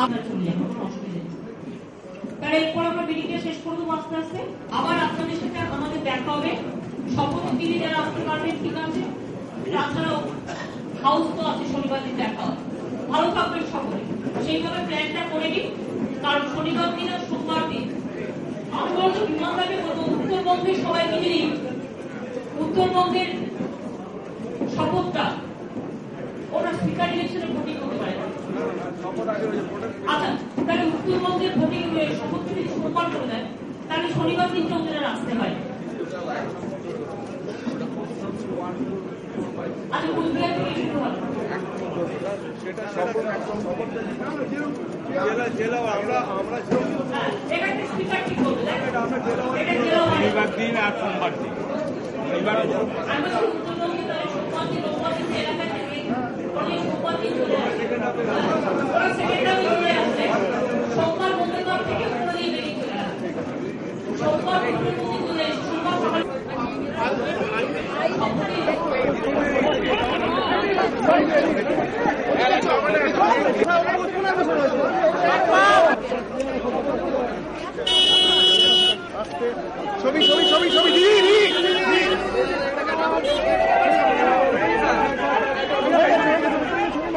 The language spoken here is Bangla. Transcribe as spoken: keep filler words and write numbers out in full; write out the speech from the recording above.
আমরা চলে যাবো, কোনো অসুবিধা নেই। কারণ এরপর আমরা মিটিংটা শেষ করে দেবো আস্তে আস্তে। আবার আপনাদের সাথে আমাদের দেখা হবে। শপথ দিনে যারা আসতে পারবেন ঠিক আছে, তাছাড়াও হাউস তো আছে, শনিবার দিন দেখা হবে। ভালো থাকবেন সকলে, সেইভাবে প্ল্যানটা করে নিন। কারণ শনিবার দিন আর সোমবার দিন আমি বলবো বিমানটাকে বলবো উত্তরবঙ্গের সবাই মিলে নিন উত্তরবঙ্গের শপথটা। ওরা স্পিকার ইলেকশনে ভোটিং করতে পারে। আচ্ছা, তাহলে উত্তরবঙ্গের ভোটিং শপথ যদি সোমবার করে দেয় তাহলে শনিবার দিনটা ওদের আসতে হয়। আচ্ছা, কুচবিহার থেকে শুরু হবে। শনিবার দিন আর সোমবার দিন সোমবার মঙ্গলবার থেকে বেরিয়ে চলে আসবে। সোমবার সোমবার ছবি ছবি ছবি ছবি